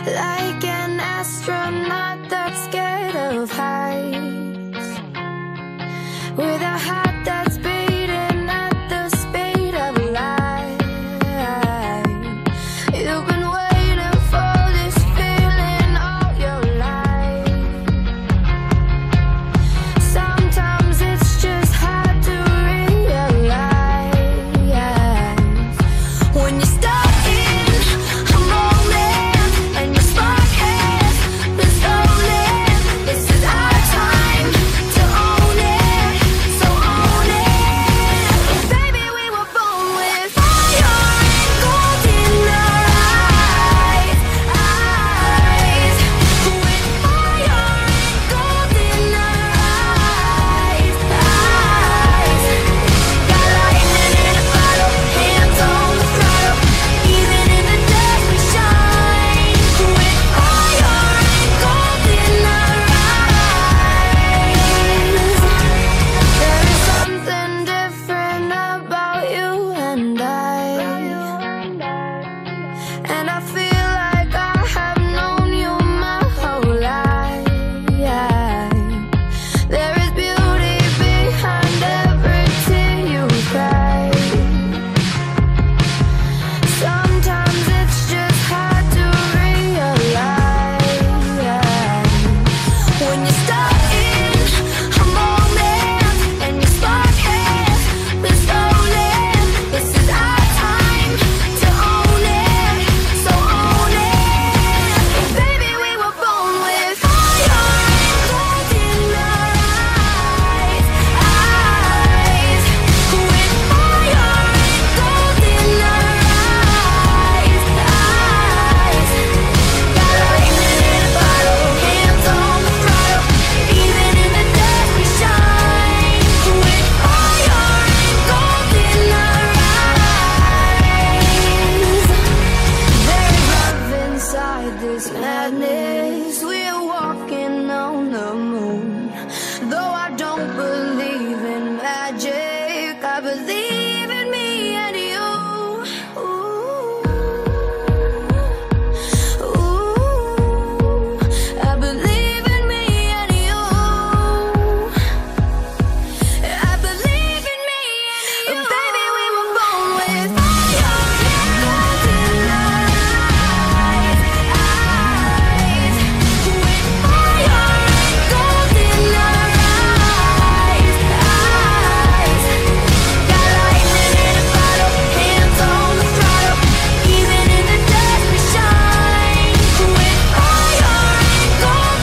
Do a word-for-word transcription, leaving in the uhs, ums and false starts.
like an astronaut that's scared of heights, with a heart that's beating at the speed of light. You've been waiting for this feeling all your life. Sometimes it's just hard to realize when you start madness, we're walking on the moon. Though I don't believe in magic, I believe